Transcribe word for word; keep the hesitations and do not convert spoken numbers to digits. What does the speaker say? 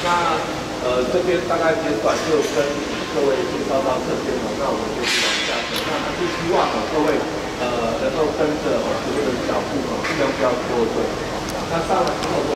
那呃这边大概简短就跟各位介绍到这边了，那我们就往下走。那还是希望哦各位呃能够跟着哦这边的脚步哦，尽量不要脱队。那上来之后。